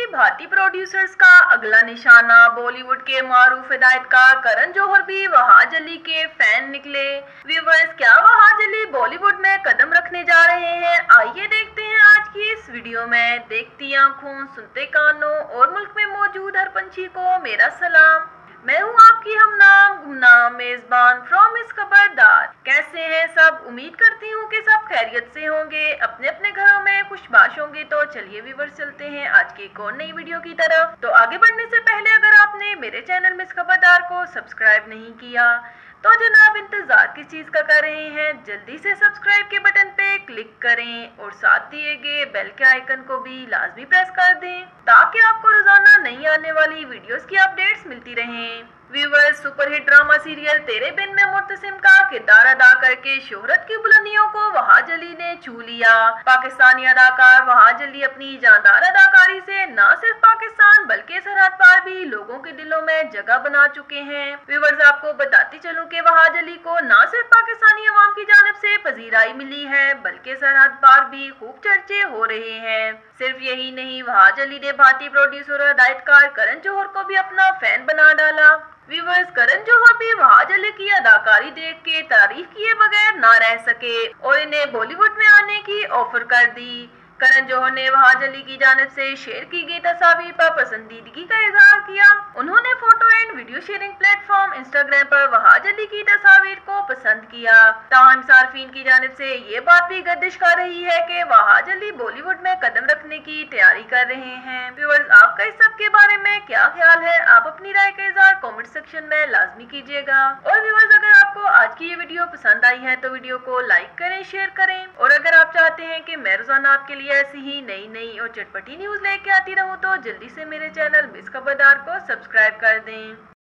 भारतीय प्रोड्यूसर्स का अगला निशाना बॉलीवुड के मारूफ हिदायतकार करण जौहर भी वहाज अली के फैन निकले। व्यूअर्स, क्या वहाज अली बॉलीवुड में कदम रखने जा रहे हैं? आइए देखते हैं आज की इस वीडियो में। देखती आंखों, सुनते कानों और मुल्क में मौजूद हर पंछी को मेरा सलाम। मैं हूँ आपकी हमनाम गुमनाम मेजबान फ्रॉम इस खबरदार। कैसे हैं सब? उम्मीद करती हूँ कि सब खैरियत से होंगे, अपने अपने घरों में खुशबाश होंगे। तो चलिए व्यूअर्स, चलते हैं आज की एक और नई वीडियो की तरफ। तो आगे बढ़ने से पहले अगर आपने मेरे चैनल में इस खबरदार को सब्सक्राइब नहीं किया तो जनाब इंतजार किस चीज का कर रहे हैं? जल्दी से सब्सक्राइब के बटन पे क्लिक करें और साथ दिए गए बेल के आइकन को भी लाजमी प्रेस कर दें ताकि आपको रोजाना नई आने वाली वीडियोस की अपडेट्स मिलती रहें। व्यूअर्स, सुपरहिट ड्रामा सीरियल तेरे बिन में मुर्तसिम का किरदार अदा करके शोहरत की बुलंदियों को वहाज अली ने छू लिया। पाकिस्तानी अदाकार वहाज अली अपनी जानदार अदाकारी से न सिर्फ पाकिस्तान बल्कि सरहद पार भी लोगों के दिलों में जगह बना चुके हैं। व्यूअर्स, आपको बताती चलूं कि वहाज अली को न सिर्फ पाकिस्तानी अवाम की जानिब से पजीराई मिली है बल्कि सरहद पार भी खूब चर्चे हो रहे हैं। सिर्फ यही नहीं, वहाज अली ने भारतीय प्रोड्यूसर और हिदायतकार करण जौहर को भी अपना फैन बना डाला। व्यूअर्स, करण जौहर भी वहाज अली की अदाकारी देख के तारीफ किए बगैर ना रह सके और इन्हें बॉलीवुड में आने की ऑफर कर दी। करण जौहर ने वहाज अली की जानिब से शेयर की गई तस्वीर पर पसंदीदगी का इजहार किया। उन्होंने photo and video sharing platform Instagram पर वहाज अली की तस्वीर को पसंद किया। ताहम सार्फिन की जानिब से ये बात भी गर्दिश कर रही है कि वहाज अली बॉलीवुड में कदम रखने की तैयारी कर रहे हैं। व्यूअर्स, आपका इस सब के बारे में क्या ख्याल है? आप अपनी राय का इजहार कमेंट सेक्शन में लाजमी कीजिएगा। और व्यूअर्स, अगर आपको आज की ये वीडियो पसंद आई है तो वीडियो को लाइक करें, शेयर करें और अगर आप चाहते हैं कि मैं रोजाना आपके लिए ऐसी ही नई और चटपटी न्यूज लेके आती रहूं तो जल्दी से मेरे चैनल मिस खबरदार को सब्सक्राइब कर दें।